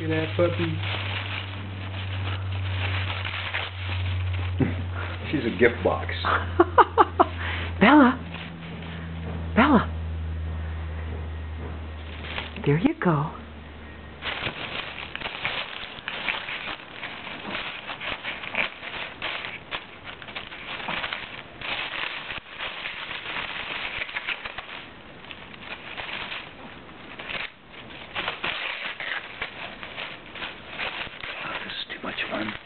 at that puppy. She's a gift box. Bella. Bella. There you go. Oh, this is too much fun.